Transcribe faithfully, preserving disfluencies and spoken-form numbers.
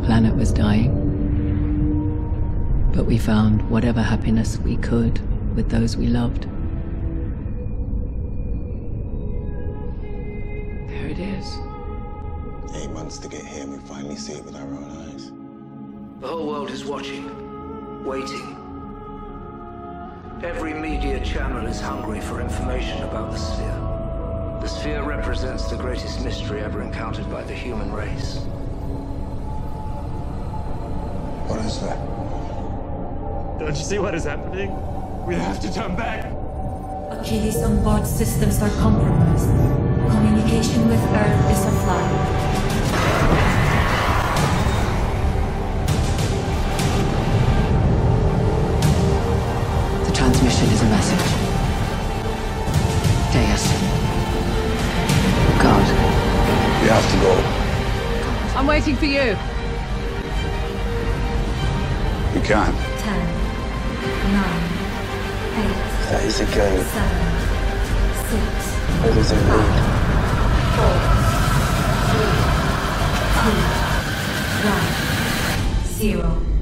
planet was dying. But we found whatever happiness we could with those we loved. There it is. Eight months to get here and we finally see it with our own eyes. The whole world is watching, waiting. Every media channel is hungry for information about the sphere. The sphere represents the greatest mystery ever encountered by the human race. What is that? Don't you see what is happening? We have to turn back! Achilles onboard systems are compromised. Communication with Earth is offline. The transmission is a message. Deus. God. We have to go. I'm waiting for you. We can't. Ten, nine, eight, That is a game. seven, six, What does it mean? four, three, two, one, zero.